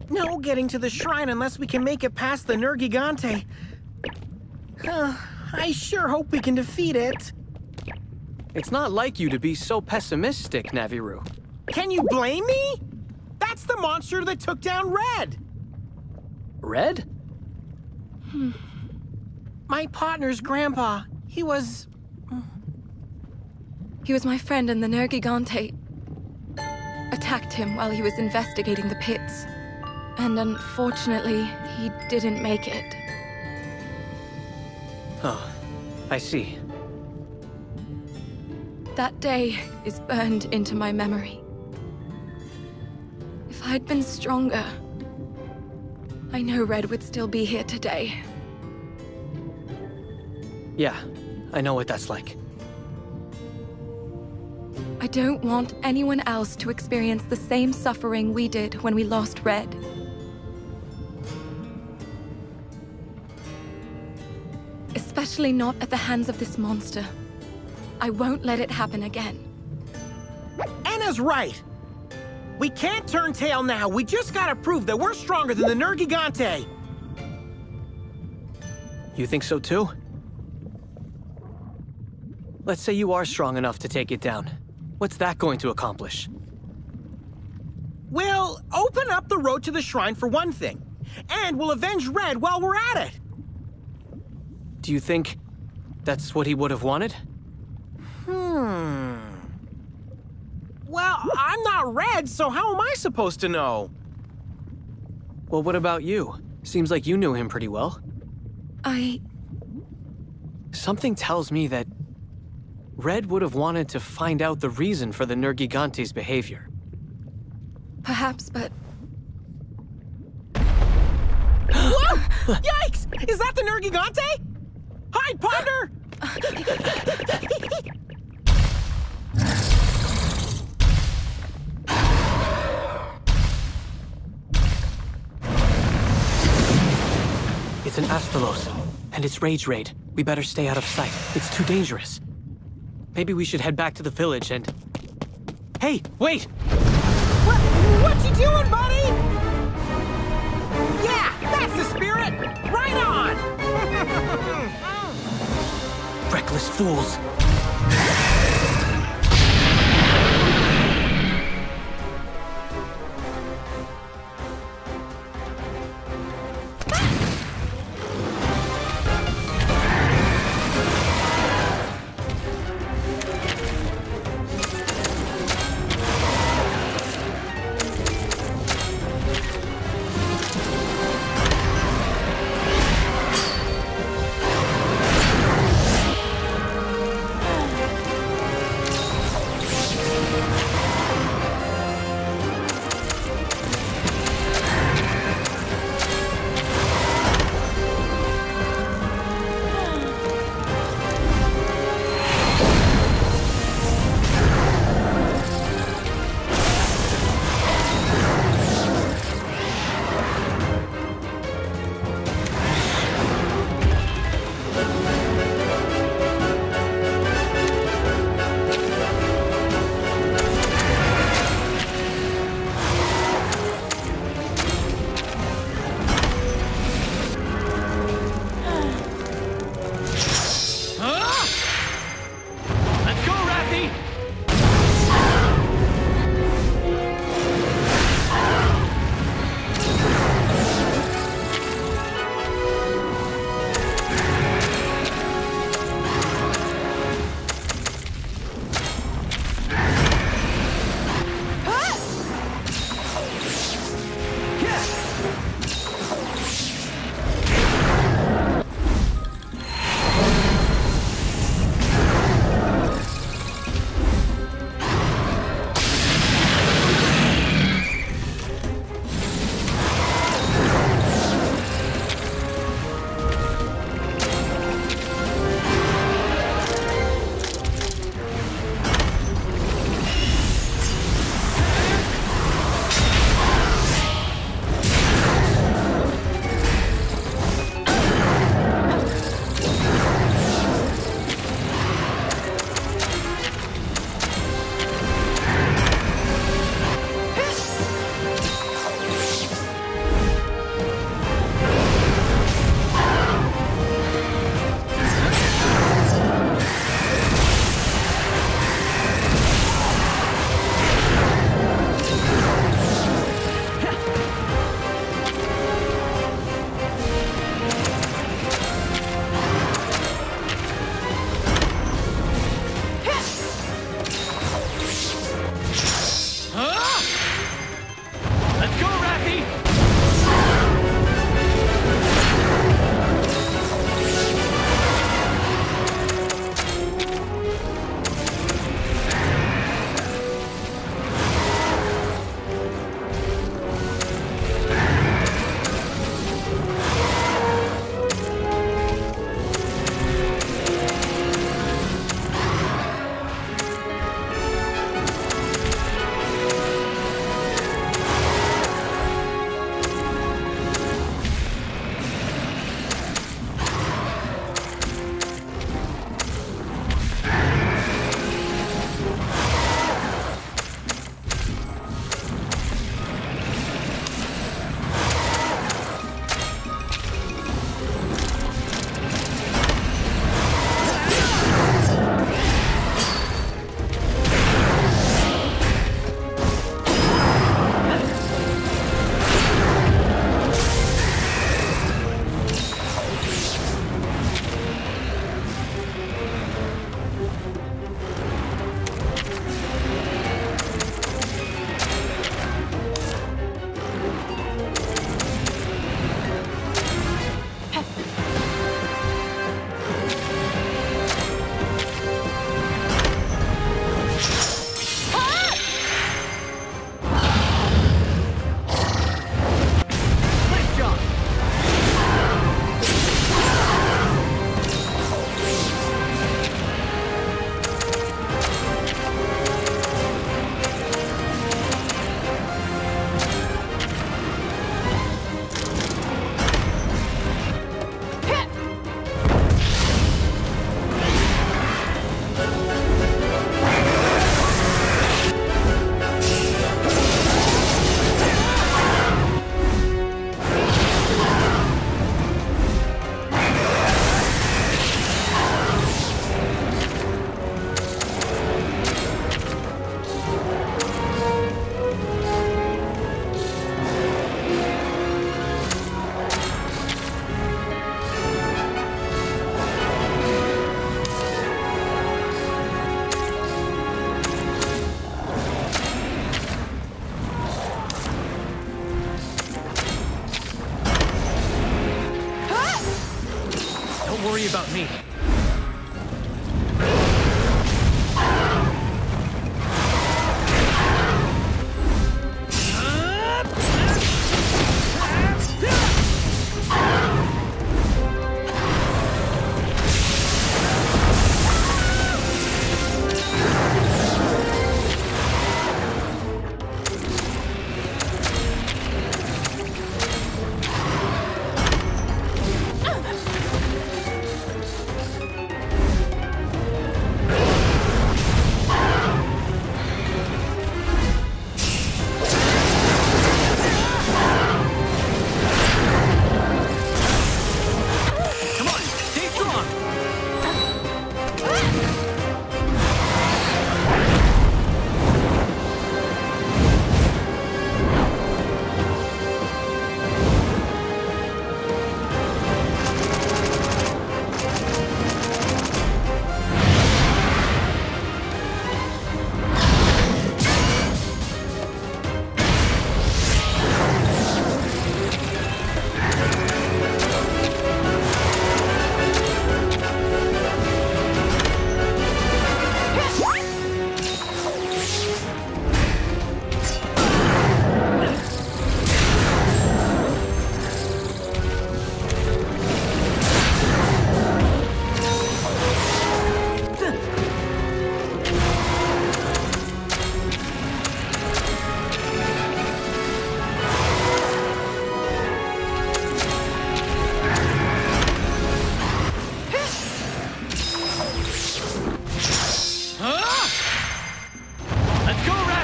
no getting to the shrine unless we can make it past the Nergigante. I sure hope we can defeat it. It's not like you to be so pessimistic, Naviru. Can you blame me? That's the monster that took down Red. Red? My partner's grandpa. He was my friend, and the Nergigante attacked him while he was investigating the pits. And unfortunately, he didn't make it. Oh, I see. That day is burned into my memory. If I'd been stronger, I know Red would still be here today. Yeah, I know what that's like. I don't want anyone else to experience the same suffering we did when we lost Red. Especially not at the hands of this monster. I won't let it happen again. Anna's right. We can't turn tail now. We just gotta prove that we're stronger than the Nergigante. You think so too? Let's say you are strong enough to take it down. What's that going to accomplish? We'll open up the road to the shrine for one thing. And we'll avenge Red while we're at it. Do you think that's what he would have wanted? Well, I'm not Red, so how am I supposed to know? Well, what about you? Seems like you knew him pretty well. Something tells me that Red would have wanted to find out the reason for the Nergigante's behavior. Perhaps, but... Whoa! Yikes! Is that the Nergigante? Hide, partner! It's an Astalos, and it's Rage Raid. We better stay out of sight. It's too dangerous. Maybe we should head back to the village and... Hey, wait! What you doing, buddy? Yeah, that's the spirit! Right on! Reckless fools!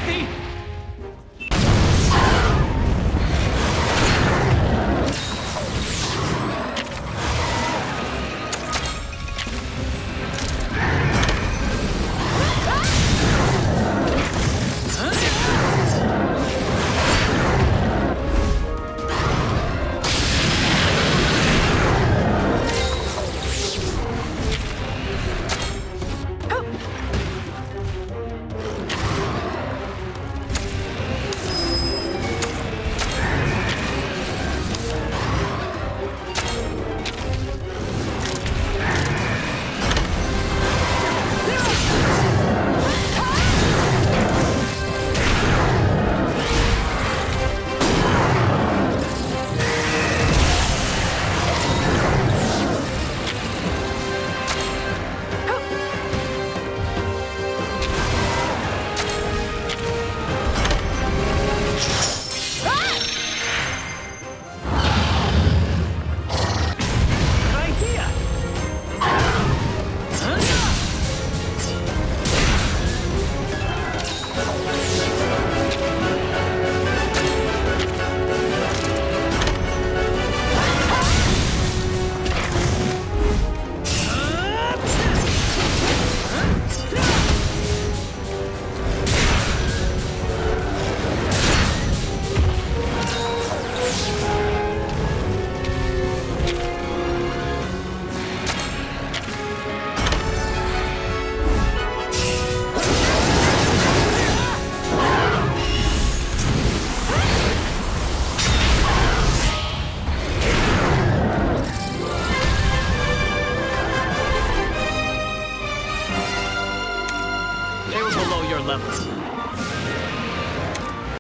Kathy!